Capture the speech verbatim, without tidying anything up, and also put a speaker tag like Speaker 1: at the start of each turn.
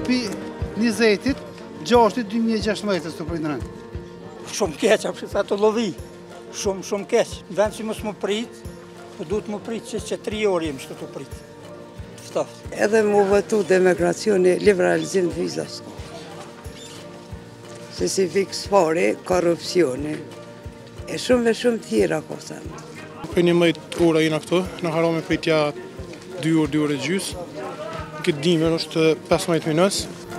Speaker 1: pi njëzetit, gjashtit, dy mijë e gjashtëmbëdhjetë të prindërën.
Speaker 2: Shumë keq, apë sa të lovi. Shumë, shumë keq. Në vend që mos më prit, po duhet më prit që që tri orë jem që të prit. Të ftoftë.
Speaker 3: Edhe mu votu demokracioni, liberalizim të vizas. Se si fiks fare, korupcioni. E shumë e shumë tjera, ko thëmë.
Speaker 4: Për një mëjtë ora jena këtu, në haro me pritja dy orë, dy orë e gjysë. Në këtë dimër është pesëmbëdhjetë minutë.